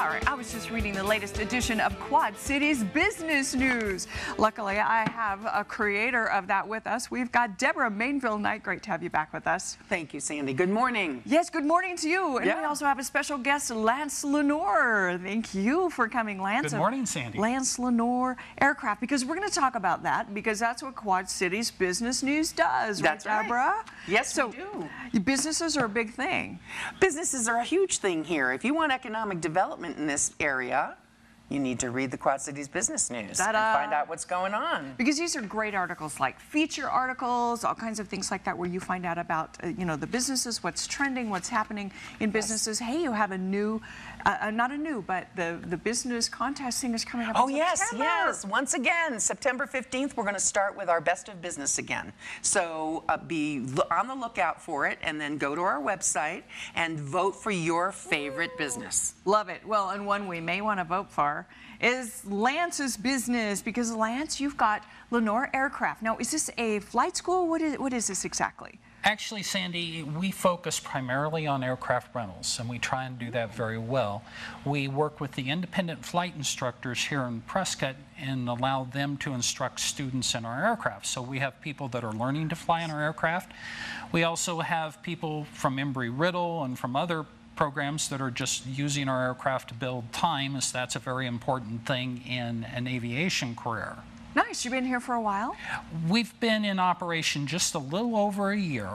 All right, I was just reading the latest edition of Quad Cities Business News. Luckily, I have a creator of that with us. We've got Deborah, Mainville Night. Great to have you back with us. Thank you, Sandy. Good morning. Yes, good morning to you. And we also have a special guest, Lance Leighnor. Thank you for coming, Lance. Good morning, Sandy. Lance Leighnor Aircraft, because we're going to talk about that, because that's what Quad Cities Business News does, That's right, Deborah? Right. Yes, so, we do. Businesses are a big thing. Businesses are a huge thing here. If you want economic development in this area, you need to read the Quad Cities Business News and find out what's going on. Because these are great articles, like feature articles, all kinds of things like that, where you find out about, the businesses, what's trending, what's happening in businesses. Hey, you have a new, not a new, but the business contest thing is coming up. Oh, in yes, September. yes. Once again, September 15th, we're going to start with our Best of Business again. So be on the lookout for it, and then go to our website and vote for your favorite business. Love it. Well, and one we may want to vote for is Lance's business, because Lance, you've got Leighnor Aircraft. Now, is this a flight school? What is this exactly? Actually, Sandy, we focus primarily on aircraft rentals, and we try and do that very well. We work with the independent flight instructors here in Prescott and allow them to instruct students in our aircraft. So we have people that are learning to fly in our aircraft. We also have people from Embry-Riddle and from other programs that are just using our aircraft to build time, as that's a very important thing in an aviation career. Nice. You've been here for a while? We've been in operation just a little over a year.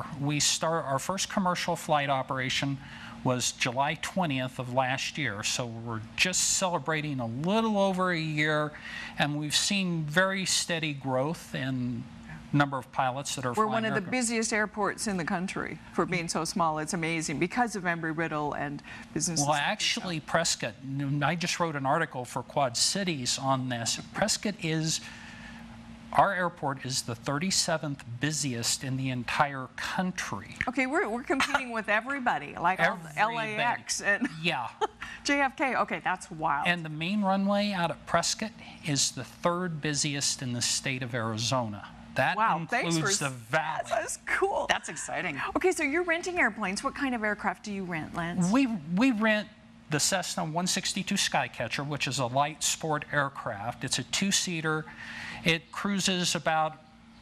Our first commercial flight operation was July 20th of last year, so we're just celebrating a little over a year, and we've seen very steady growth in number of pilots that are flying. We're one of the busiest airports in the country for being so small. It's amazing because of Embry-Riddle and businesses. Well, actually, Prescott, I just wrote an article for Quad Cities on this. Our airport is the 37th busiest in the entire country. Okay, we're competing with everybody, like LAX and JFK. Okay, that's wild. And the main runway out at Prescott is the 3rd busiest in the state of Arizona. That includes the valley. That's cool. That's exciting. Okay, so you're renting airplanes. What kind of aircraft do you rent, Lance? We rent the Cessna 162 Skycatcher, which is a light sport aircraft. It's a 2-seater. It cruises about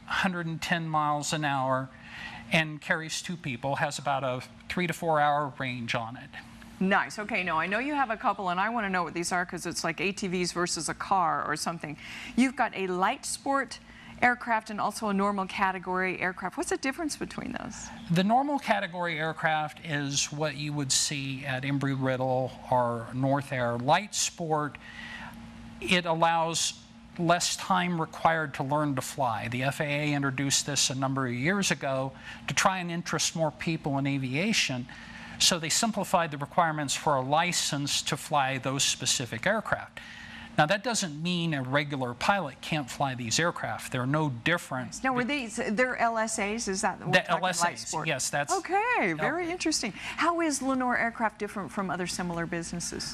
110 miles an hour and carries 2 people, has about a 3 to 4 hour range on it. Nice. Okay, now I know you have a couple, and I want to know what these are, because it's like ATVs versus a car or something. You've got a light sport aircraft and also a normal category aircraft. What's the difference between those? The normal category aircraft is what you would see at Embry-Riddle or North Air. Light sport, it allows less time required to learn to fly. The FAA introduced this a number of years ago to try and interest more people in aviation. So they simplified the requirements for a license to fly those specific aircraft. Now, that doesn't mean a regular pilot can't fly these aircraft. They're no different. Now, they're LSAs? Is that the LSAs? Yes, that's okay. Very interesting. How is Leighnor Aircraft different from other similar businesses?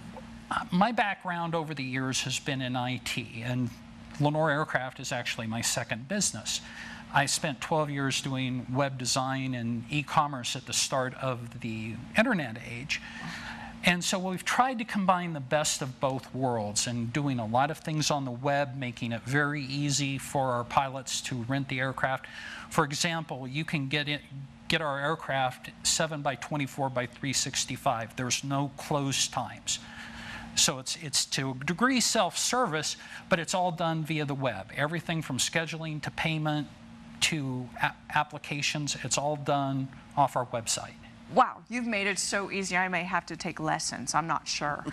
My background over the years has been in IT, and Leighnor Aircraft is actually my second business. I spent 12 years doing web design and e-commerce at the start of the internet age. And so we've tried to combine the best of both worlds, and doing a lot of things on the web, making it very easy for our pilots to rent the aircraft. For example, you can get our aircraft 7 by 24 by 365. There's no close times. So it's to a degree self-service, but it's all done via the web. Everything from scheduling to payment to applications, it's all done off our website. Wow, you've made it so easy. I may have to take lessons. I'm not sure.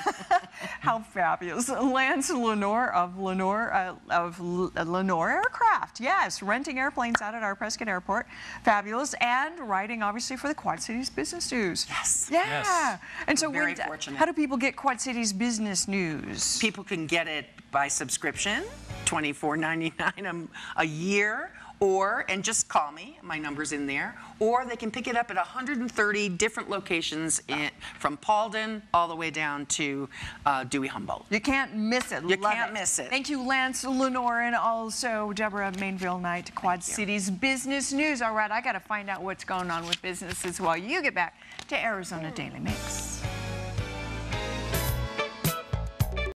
How fabulous. Lance Leighnor of Leighnor Aircraft. Yes, renting airplanes out at our Prescott Airport. Fabulous. And writing, obviously, for the Quad Cities Business News. Yes. Yeah. Yes. And so very fortunate. How do people get Quad Cities Business News? People can get it by subscription, $24.99 a year. And just call me, my number's in there, or they can pick it up at 130 different locations from Paulden all the way down to Dewey-Humboldt. You can't miss it. You can't miss it. Thank you, Lance Leighnor, and also Deborah, Mainville Night, Quad Cities Business News. All right, I got to find out what's going on with businesses while you get back to Arizona Daily Mix.